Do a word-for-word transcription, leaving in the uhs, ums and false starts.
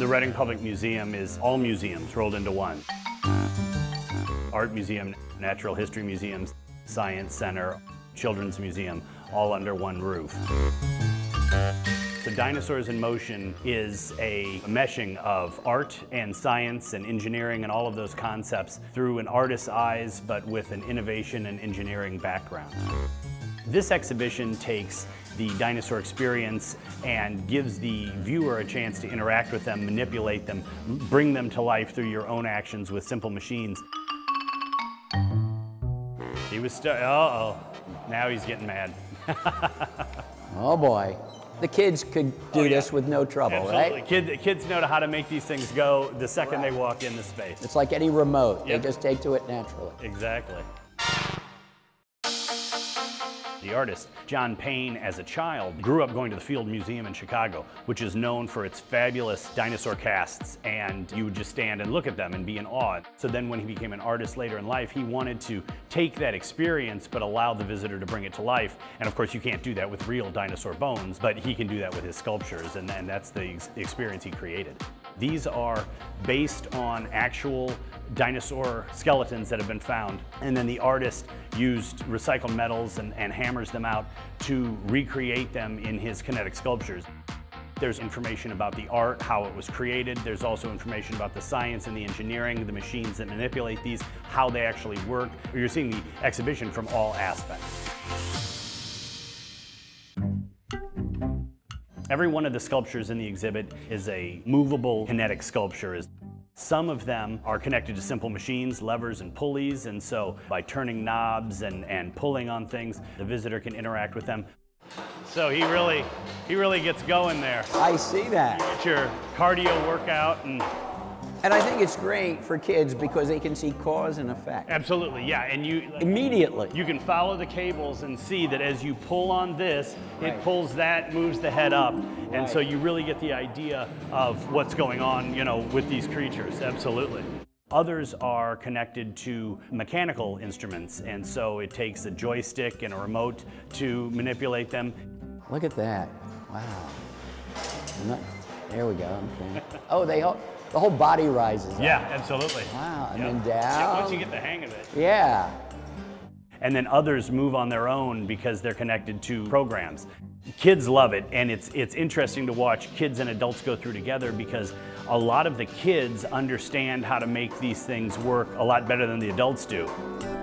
The Reading Public Museum is all museums rolled into one. Art Museum, Natural History Museums, Science Center, Children's Museum, all under one roof. So Dinosaurs in Motion is a meshing of art and science and engineering and all of those concepts through an artist's eyes, but with an innovation and engineering background. This exhibition takes the dinosaur experience and gives the viewer a chance to interact with them, manipulate them, bring them to life through your own actions with simple machines. He was st- uh-oh, now he's getting mad. Oh boy. The kids could do oh, yeah. this with no trouble, Absolutely. right? Kid, kids know how to make these things go the second right. they walk into space. It's like any remote. Yep. They just take to it naturally. Exactly. The artist, John Payne, as a child, grew up going to the Field Museum in Chicago, which is known for its fabulous dinosaur casts, and you would just stand and look at them and be in awe. So then when he became an artist later in life, he wanted to take that experience but allow the visitor to bring it to life. And of course you can't do that with real dinosaur bones, but he can do that with his sculptures, and, and that's the, ex the experience he created. These are based on actual dinosaur skeletons that have been found, and then the artist used recycled metals and, and hammers them out to recreate them in his kinetic sculptures. There's information about the art, how it was created. There's also information about the science and the engineering, the machines that manipulate these, how they actually work. You're seeing the exhibition from all aspects. Every one of the sculptures in the exhibit is a movable kinetic sculpture. Some of them are connected to simple machines, levers and pulleys, and so by turning knobs and, and pulling on things, the visitor can interact with them. So he really, he really gets going there. I see that. You get your cardio workout. and. And I think it's great for kids because they can see cause and effect. Absolutely, yeah, and you immediately. You can follow the cables and see that as you pull on this, right. it pulls that, moves the head up, right. and so you really get the idea of what's going on, you know, with these creatures. Absolutely. Others are connected to mechanical instruments, and so it takes a joystick and a remote to manipulate them. Look at that! Wow. Not, there we go. Okay. Oh, they all. The whole body rises Yeah, up. absolutely. Wow, and yep. then down. Yeah, once you get the hang of it. Yeah. And then others move on their own because they're connected to programs. Kids love it, and it's, it's interesting to watch kids and adults go through together because a lot of the kids understand how to make these things work a lot better than the adults do.